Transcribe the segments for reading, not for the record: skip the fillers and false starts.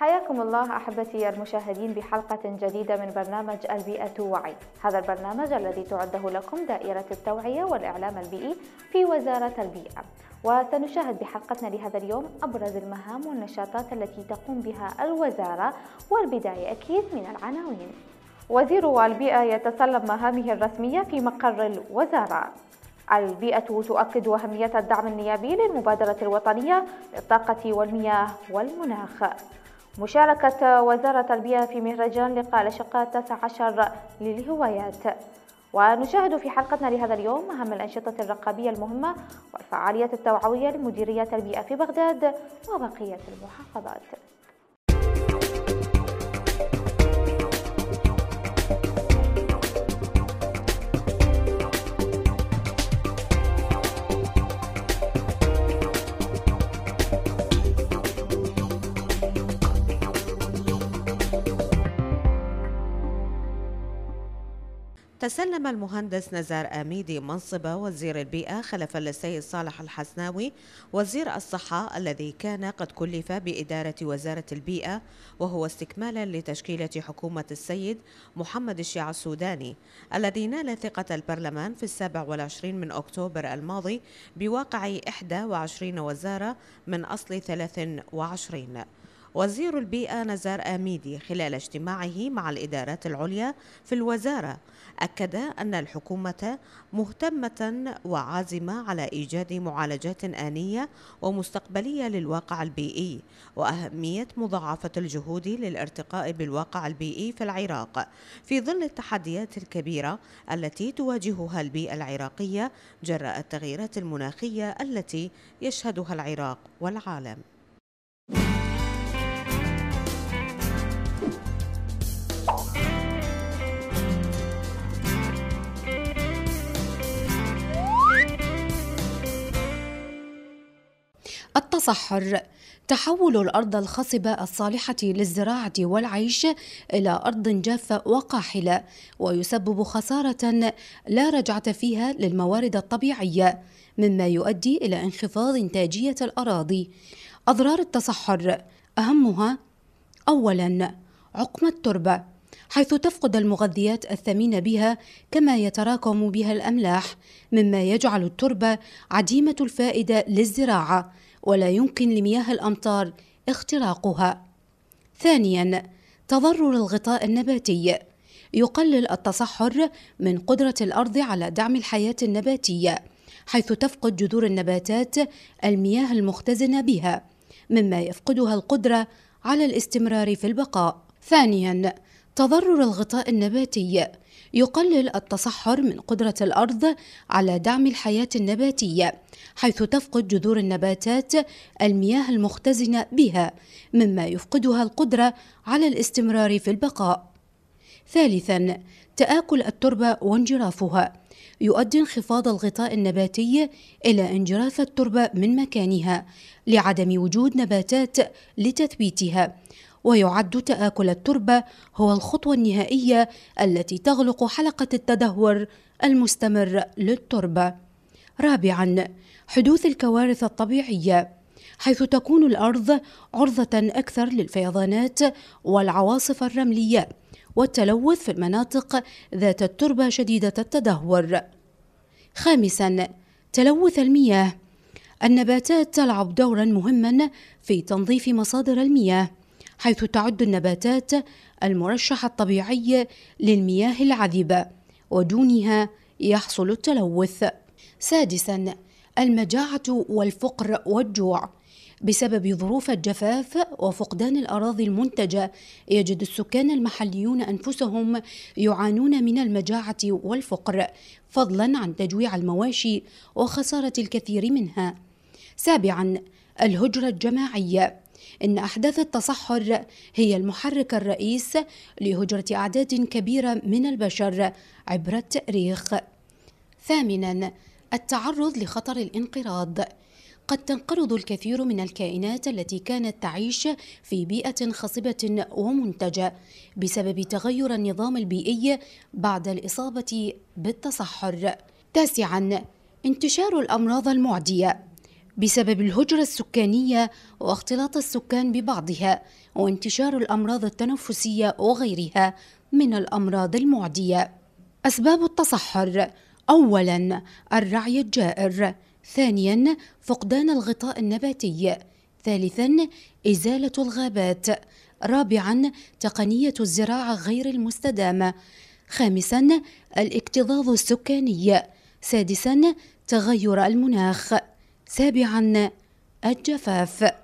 حياكم الله أحبتي المشاهدين بحلقة جديدة من برنامج البيئة وعي. هذا البرنامج الذي تعده لكم دائرة التوعية والإعلام البيئي في وزارة البيئة، وسنشاهد بحلقتنا لهذا اليوم أبرز المهام والنشاطات التي تقوم بها الوزارة، والبداية أكيد من العناوين. وزير البيئة يتسلم مهامه الرسمية في مقر الوزارة. البيئة تؤكد أهمية الدعم النيابي للمبادرة الوطنية للطاقة والمياه والمناخ. مشاركة وزارة البيئة في مهرجان لقاء الأشقاء 19 للهوايات. ونشاهد في حلقتنا لهذا اليوم أهم الأنشطة الرقابية المهمة والفعاليات التوعوية لمديريات البيئة في بغداد وبقية المحافظات. تسلم المهندس نزار آميدي منصب وزير البيئة خلفا للسيد صالح الحسناوي وزير الصحة، الذي كان قد كلف بإدارة وزارة البيئة، وهو استكمالا لتشكيلة حكومة السيد محمد الشيع السوداني، الذي نال ثقة البرلمان في 27 من أكتوبر الماضي بواقع 21 وزارة من أصل 23. وزير البيئة نزار آميدي خلال اجتماعه مع الإدارات العليا في الوزارة أكد أن الحكومة مهتمة وعازمة على إيجاد معالجات آنية ومستقبلية للواقع البيئي، وأهمية مضاعفة الجهود للارتقاء بالواقع البيئي في العراق في ظل التحديات الكبيرة التي تواجهها البيئة العراقية جراء التغييرات المناخية التي يشهدها العراق والعالم. التصحر: تحول الأرض الخصبة الصالحة للزراعة والعيش إلى أرض جافة وقاحلة، ويسبب خسارة لا رجعة فيها للموارد الطبيعية، مما يؤدي إلى انخفاض إنتاجية الأراضي. أضرار التصحر أهمها: أولاً، عقم التربة، حيث تفقد المغذيات الثمينة بها كما يتراكم بها الأملاح، مما يجعل التربة عديمة الفائدة للزراعة ولا يمكن لمياه الأمطار اختراقها. ثانياً، تضرر الغطاء النباتي، يقلل التصحر من قدرة الأرض على دعم الحياة النباتية، حيث تفقد جذور النباتات المياه المختزنة بها، مما يفقدها القدرة على الاستمرار في البقاء. ثانياً، تضرر الغطاء النباتي، يقلل التصحر من قدرة الأرض على دعم الحياة النباتية، حيث تفقد جذور النباتات المياه المختزنة بها، مما يفقدها القدرة على الاستمرار في البقاء. ثالثاً، تآكل التربة وانجرافها، يؤدي انخفاض الغطاء النباتي إلى انجراف التربة من مكانها لعدم وجود نباتات لتثبيتها، ويعد تآكل التربة هو الخطوة النهائية التي تغلق حلقة التدهور المستمر للتربة. رابعاً، حدوث الكوارث الطبيعية، حيث تكون الأرض عرضة أكثر للفيضانات والعواصف الرملية والتلوث في المناطق ذات التربة شديدة التدهور. خامساً، تلوث المياه، النباتات تلعب دورا مهما في تنظيف مصادر المياه، حيث تعد النباتات المرشح الطبيعي للمياه العذبة، ودونها يحصل التلوث. سادساً، المجاعة والفقر والجوع، بسبب ظروف الجفاف وفقدان الأراضي المنتجة يجد السكان المحليون أنفسهم يعانون من المجاعة والفقر، فضلاً عن تجويع المواشي وخسارة الكثير منها. سابعاً، الهجرة الجماعية، إن أحداث التصحر هي المحرك الرئيس لهجرة أعداد كبيرة من البشر عبر التاريخ. ثامناً، التعرض لخطر الانقراض، قد تنقرض الكثير من الكائنات التي كانت تعيش في بيئة خصبة ومنتجة بسبب تغير النظام البيئي بعد الإصابة بالتصحر. تاسعاً، انتشار الأمراض المعدية، بسبب الهجرة السكانية واختلاط السكان ببعضها وانتشار الأمراض التنفسية وغيرها من الأمراض المعدية. أسباب التصحر: أولاً الرعي الجائر، ثانياً فقدان الغطاء النباتي، ثالثاً إزالة الغابات، رابعاً تقنية الزراعة غير المستدامة، خامساً الاكتظاظ السكاني، سادساً تغير المناخ، سابعاً الجفاف.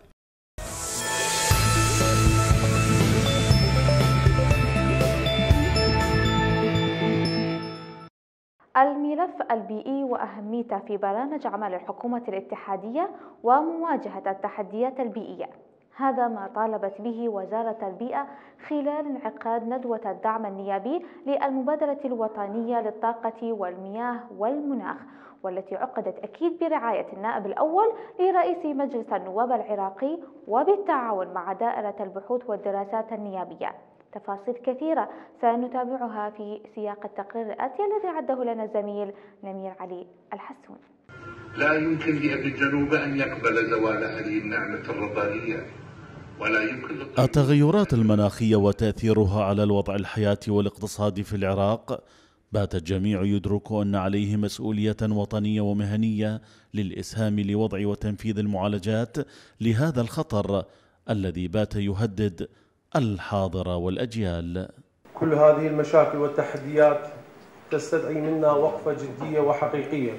الملف البيئي وأهميته في برامج عمل الحكومة الاتحادية ومواجهة التحديات البيئية، هذا ما طالبت به وزارة البيئة خلال انعقاد ندوة الدعم النيابي للمبادرة الوطنية للطاقة والمياه والمناخ، والتي عقدت أكيد برعاية النائب الأول لرئيس مجلس النواب العراقي وبالتعاون مع دائرة البحوث والدراسات النيابية. تفاصيل كثيرة سنتابعها في سياق التقرير الآتي الذي عده لنا الزميل نمير علي الحسون. لا يمكن لأبي الجنوب أن يقبل زوال هذه النعمة الربانية، ولا يمكن التغيرات المناخية وتأثيرها على الوضع الحياتي والاقتصادي في العراق. بات الجميع يدرك أن عليه مسؤولية وطنية ومهنية للإسهام لوضع وتنفيذ المعالجات لهذا الخطر الذي بات يهدد الحاضر والأجيال. كل هذه المشاكل والتحديات تستدعي منا وقفة جدية وحقيقية.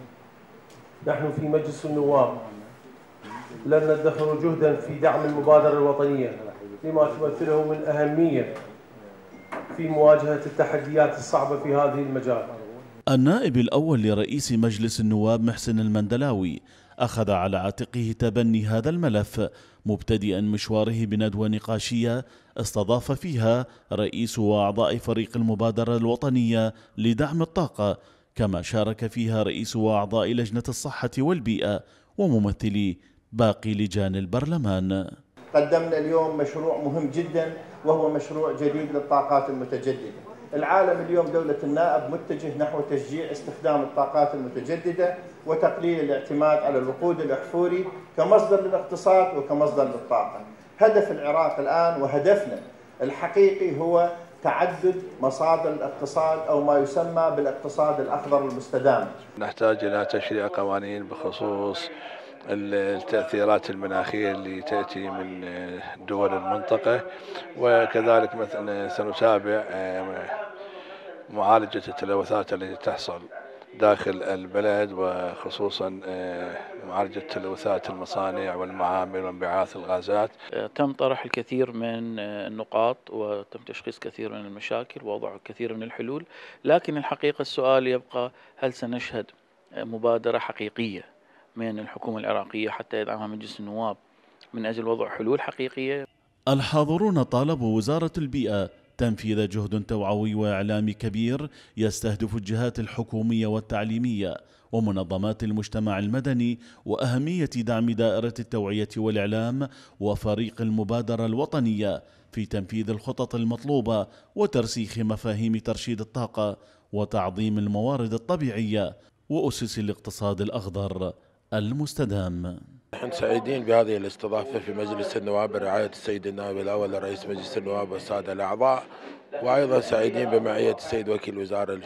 نحن في مجلس النواب لن ندخر جهدا في دعم المبادرة الوطنية لما تمثله من أهمية في مواجهة التحديات الصعبة في هذه المجال. النائب الأول لرئيس مجلس النواب محسن المندلاوي أخذ على عاتقه تبني هذا الملف، مبتدئا مشواره بندوة نقاشية استضاف فيها رئيس وأعضاء فريق المبادرة الوطنية لدعم الطاقة، كما شارك فيها رئيس وأعضاء لجنة الصحة والبيئة وممثلي باقي لجان البرلمان. قدمنا اليوم مشروع مهم جدا وهو مشروع جديد للطاقات المتجددة. العالم اليوم دولة النائب متجه نحو تشجيع استخدام الطاقات المتجددة وتقليل الاعتماد على الوقود الأحفوري كمصدر للاقتصاد وكمصدر للطاقة. هدف العراق الآن وهدفنا الحقيقي هو تعدد مصادر الاقتصاد أو ما يسمى بالاقتصاد الأخضر المستدام. نحتاج إلى تشريع قوانين بخصوص التأثيرات المناخية اللي تأتي من دول المنطقة، وكذلك مثلا سنتابع معالجة التلوثات التي تحصل داخل البلد، وخصوصا معالجة تلوثات المصانع والمعامل وانبعاث الغازات. تم طرح الكثير من النقاط وتم تشخيص كثير من المشاكل ووضع كثير من الحلول، لكن الحقيقة السؤال يبقى: هل سنشهد مبادرة حقيقية من الحكومة العراقية حتى يدعمها مجلس النواب من أجل وضع حلول حقيقية؟ الحاضرون طالبوا وزارة البيئة تنفيذ جهد توعوي وإعلامي كبير يستهدف الجهات الحكومية والتعليمية ومنظمات المجتمع المدني، وأهمية دعم دائرة التوعية والإعلام وفريق المبادرة الوطنية في تنفيذ الخطط المطلوبة وترسيخ مفاهيم ترشيد الطاقة وتعظيم الموارد الطبيعية وأسس الاقتصاد الأخضر المستدام. نحن سعيدين بهذه الاستضافة في مجلس النواب برعاية السيد النائب الأول لرئيس مجلس النواب والسادة الأعضاء، وأيضا سعيدين بمعية السيد وكيل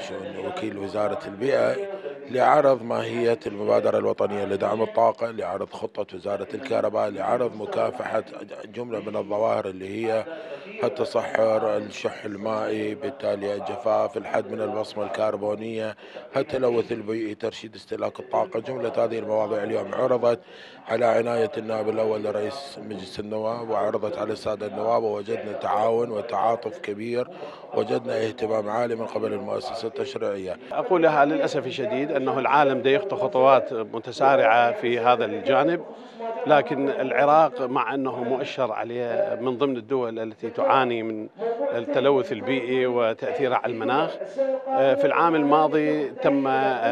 وزارة البيئة لعرض ماهية المبادرة الوطنية لدعم الطاقة، لعرض خطة وزارة الكهرباء، لعرض مكافحة جملة من الظواهر اللي هي التصحر، الشح المائي، بالتالي الجفاف، الحد من البصمة الكربونية، التلوث البيئي، ترشيد استهلاك الطاقة. جملة هذه المواضيع اليوم عرضت على عناية النائب الأول لرئيس مجلس النواب وعرضت على السادة النواب، ووجدنا تعاون وتعاطف كبير، وجدنا اهتمام عالي من قبل المؤسسة التشريعية. أقولها للأسف الشديد أنه العالم يخطو خطوات متسارعة في هذا الجانب، لكن العراق مع أنه مؤشر عليه من ضمن الدول التي تعاني من التلوث البيئي وتأثيره على المناخ، في العام الماضي تم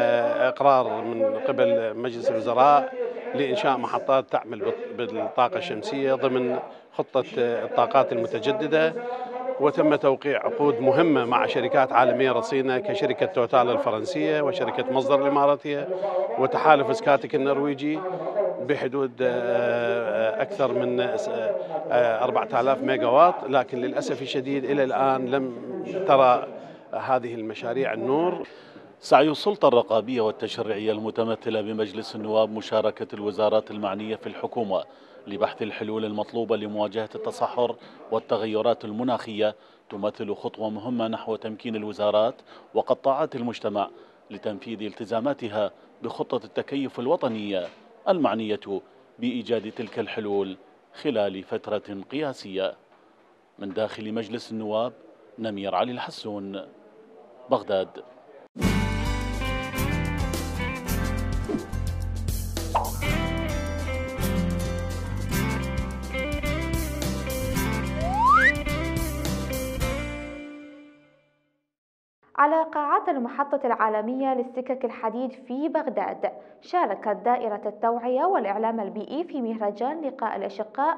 إقرار من قبل مجلس الوزراء لإنشاء محطات تعمل بالطاقة الشمسية ضمن خطة الطاقات المتجددة، وتم توقيع عقود مهمة مع شركات عالمية رصينة كشركة توتال الفرنسية وشركة مصدر الإماراتية وتحالف سكاتك النرويجي، بحدود أكثر من 4000 ميجا واط، لكن للأسف الشديد إلى الآن لم ترى هذه المشاريع النور. سعي السلطة الرقابية والتشريعية المتمثلة بمجلس النواب مشاركة الوزارات المعنية في الحكومة لبحث الحلول المطلوبة لمواجهة التصحر والتغيرات المناخية تمثل خطوة مهمة نحو تمكين الوزارات وقطاعات المجتمع لتنفيذ التزاماتها بخطة التكيف الوطنية المعنية بإيجاد تلك الحلول خلال فترة قياسية. من داخل مجلس النواب، نمير علي الحسون، بغداد. على قاعات المحطة العالمية للسكك الحديد في بغداد، شاركت دائرة التوعية والإعلام البيئي في مهرجان لقاء الأشقاء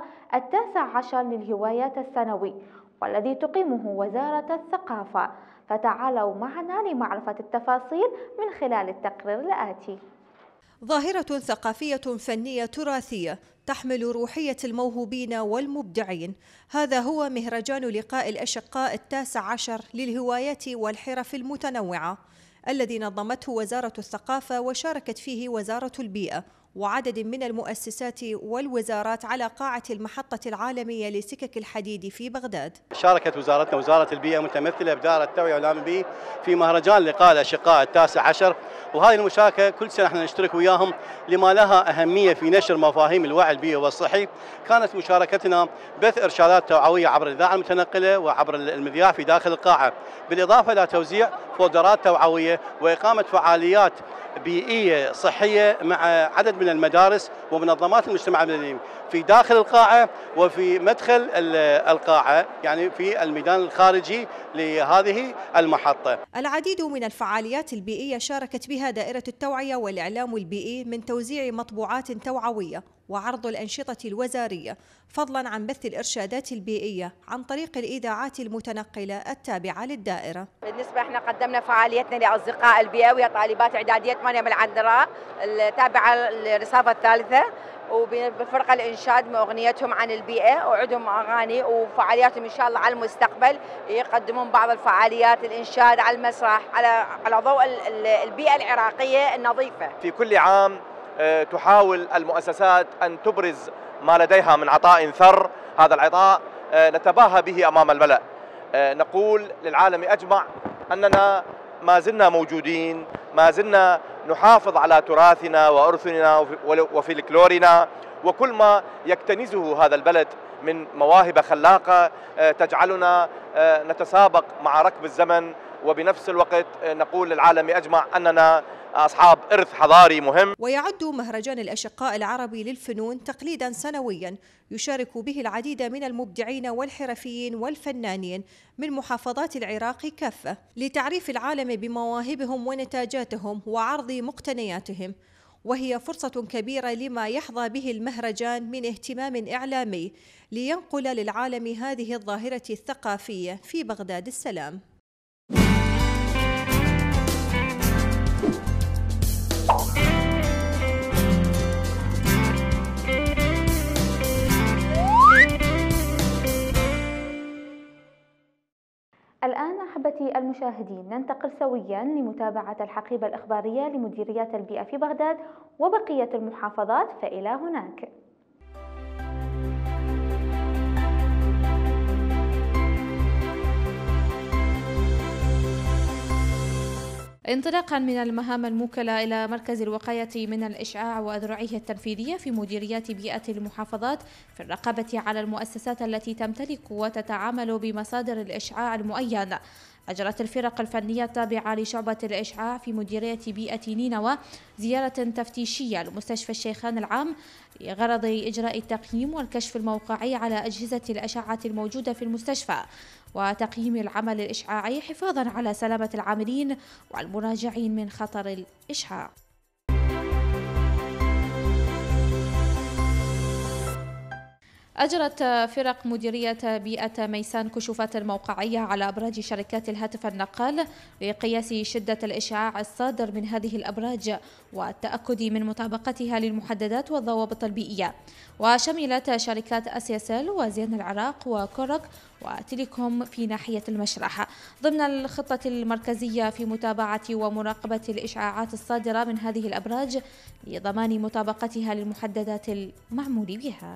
19 للهوايات السنوي، والذي تقيمه وزارة الثقافة. فتعالوا معنا لمعرفة التفاصيل من خلال التقرير الآتي. ظاهرة ثقافية فنية تراثية تحمل روحية الموهوبين والمبدعين. هذا هو مهرجان لقاء الأشقاء 19 للهوايات والحرف المتنوعة، الذي نظمته وزارة الثقافة وشاركت فيه وزارة البيئة وعدد من المؤسسات والوزارات على قاعة المحطة العالمية لسكك الحديد في بغداد. شاركت وزارتنا وزارة البيئة متمثلة بدائرة التوعية والإعلام البيئي في مهرجان لقاء الأشقاء 19، وهذه المشاركة كل سنة احنا نشترك وياهم لما لها أهمية في نشر مفاهيم الوعي البيئي والصحي. كانت مشاركتنا بث إرشادات توعوية عبر الإذاعة المتنقلة وعبر المذياع في داخل القاعة، بالإضافة إلى توزيع فولدرات توعوية وإقامة فعاليات بيئية صحية مع عدد من المدارس ومنظمات المجتمع المدني في داخل القاعة وفي مدخل القاعة، يعني في الميدان الخارجي لهذه المحطة. العديد من الفعاليات البيئية شاركت بها دائرة التوعية والإعلام البيئي، من توزيع مطبوعات توعوية وعرض الأنشطة الوزارية، فضلا عن بث الإرشادات البيئية عن طريق الإذاعات المتنقلة التابعة للدائرة. بالنسبة احنا قدمنا فعاليتنا لأصدقاء البيئة ويا طالبات إعدادية 8 من العنذراء التابعة للرصافة الثالثة، وبفرقة الإنشاد من أغنيتهم عن البيئة، وعندهم أغاني وفعالياتهم إن شاء الله على المستقبل يقدمون بعض الفعاليات الإنشاد على المسرح على ضوء البيئة العراقية النظيفة. في كل عام تحاول المؤسسات أن تبرز ما لديها من عطاء ثر، هذا العطاء نتباهى به أمام الملأ، نقول للعالم أجمع أننا ما زلنا موجودين، ما زلنا نحافظ على تراثنا وأرثنا وفلكلورنا وكل ما يكتنزه هذا البلد من مواهب خلاقة تجعلنا نتسابق مع ركب الزمن، وبنفس الوقت نقول للعالم أجمع أننا أصحاب إرث حضاري مهم. ويعد مهرجان الأشقاء العربي للفنون تقليدا سنويا يشارك به العديد من المبدعين والحرفيين والفنانين من محافظات العراق كافة، لتعريف العالم بمواهبهم ونتاجاتهم وعرض مقتنياتهم. وهي فرصة كبيرة لما يحظى به المهرجان من اهتمام إعلامي لينقل للعالم هذه الظاهرة الثقافية في بغداد السلام. الآن أحبتي المشاهدين ننتقل سويا لمتابعة الحقيبة الإخبارية لمديريات البيئة في بغداد وبقية المحافظات، فإلى هناك. انطلاقا من المهام الموكلة إلى مركز الوقاية من الإشعاع وأذرعه التنفيذية في مديريات بيئة المحافظات في الرقابة على المؤسسات التي تمتلك وتتعامل بمصادر الإشعاع المؤين، أجرت الفرق الفنية التابعة لشعبة الإشعاع في مديرية بيئة نينوى زيارة تفتيشية لمستشفى الشيخان العام لغرض إجراء التقييم والكشف الموقعي على أجهزة الأشعة الموجودة في المستشفى وتقييم العمل الإشعاعي حفاظا على سلامة العاملين والمراجعين من خطر الإشعاع. أجرت فرق مديرية بيئة ميسان كشوفات موقعية على أبراج شركات الهاتف النقال لقياس شدة الإشعاع الصادر من هذه الأبراج والتأكد من مطابقتها للمحددات والضوابط البيئية، وشملت شركات أسياسيل وزين العراق وكورك وتيليكوم في ناحية المشرحة ضمن الخطة المركزية في متابعة ومراقبة الإشعاعات الصادرة من هذه الأبراج لضمان مطابقتها للمحددات المعمول بها.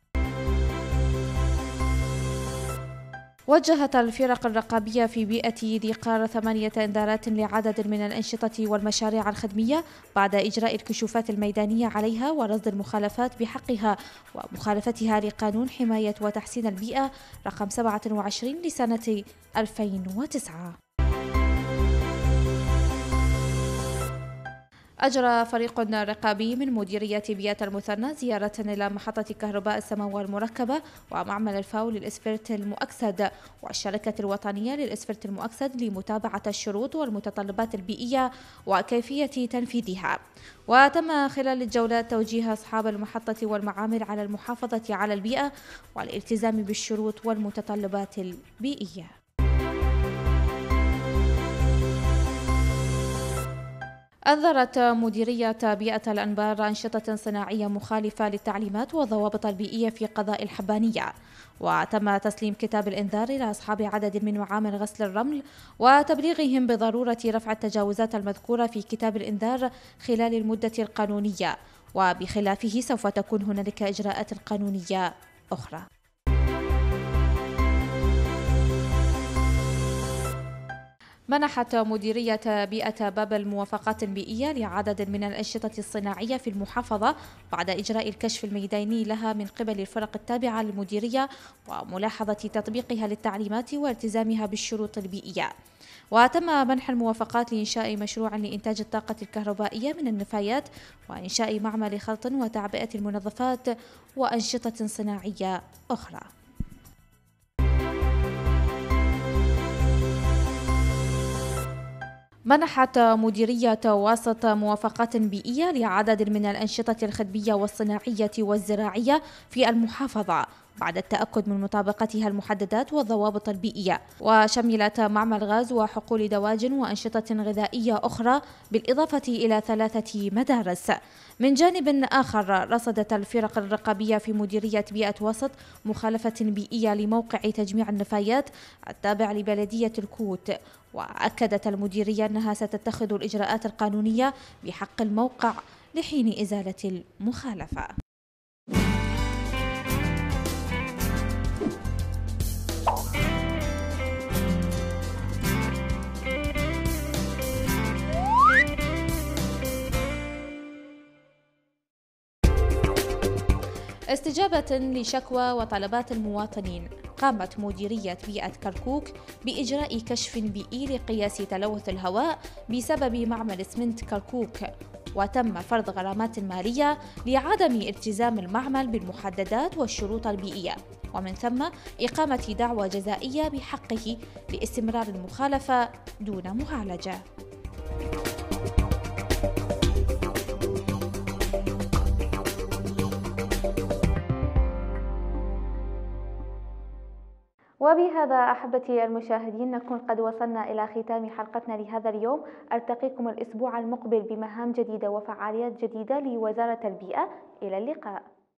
وجهت الفرق الرقابية في بيئة ذي قار 8 إنذارات لعدد من الأنشطة والمشاريع الخدمية بعد إجراء الكشوفات الميدانية عليها ورصد المخالفات بحقها ومخالفتها لقانون حماية وتحسين البيئة رقم 27 لسنة 2009. أجرى فريق رقابي من مديرية بيئة المثنى زيارة إلى محطة كهرباء السماوة المركبة ومعمل الفاو للإسفلت المؤكسد والشركة الوطنية للإسفلت المؤكسد لمتابعة الشروط والمتطلبات البيئية وكيفية تنفيذها. وتم خلال الجولات توجيه أصحاب المحطة والمعامل على المحافظة على البيئة والالتزام بالشروط والمتطلبات البيئية. أنذرت مديرية بيئة الأنبار أنشطة صناعية مخالفة للتعليمات والضوابط البيئية في قضاء الحبانية، وتم تسليم كتاب الإنذار إلى أصحاب عدد من معامل غسل الرمل وتبليغهم بضرورة رفع التجاوزات المذكورة في كتاب الإنذار خلال المدة القانونية، وبخلافه سوف تكون هنالك إجراءات قانونية أخرى. منحت مديرية بيئة بابل موافقات بيئية لعدد من الأنشطة الصناعية في المحافظة بعد إجراء الكشف الميداني لها من قبل الفرق التابعة للمديرية وملاحظة تطبيقها للتعليمات والتزامها بالشروط البيئية. وتم منح الموافقات لإنشاء مشروع لإنتاج الطاقة الكهربائية من النفايات وإنشاء معمل خلط وتعبئة المنظفات وأنشطة صناعية أخرى. منحت مديرية واسط موافقات بيئية لعدد من الأنشطة الخدمية والصناعية والزراعية في المحافظة بعد التأكد من مطابقتها المحددات والضوابط البيئية، وشملت معمل غاز وحقول دواجن وأنشطة غذائية أخرى بالإضافة إلى 3 مدارس. من جانب آخر رصدت الفرق الرقابية في مديرية بيئة وسط مخالفة بيئية لموقع تجميع النفايات التابع لبلدية الكوت، وأكدت المديرية أنها ستتخذ الإجراءات القانونية بحق الموقع لحين إزالة المخالفة. استجابة لشكوى وطلبات المواطنين، قامت مديرية بيئة كركوك بإجراء كشف بيئي لقياس تلوث الهواء بسبب معمل اسمنت كركوك، وتم فرض غرامات مالية لعدم التزام المعمل بالمحددات والشروط البيئية، ومن ثم إقامة دعوى جزائية بحقه لاستمرار المخالفة دون معالجة. وبهذا أحبتي المشاهدين نكون قد وصلنا إلى ختام حلقتنا لهذا اليوم. ألتقيكم الأسبوع المقبل بمهام جديدة وفعاليات جديدة لوزارة البيئة. إلى اللقاء.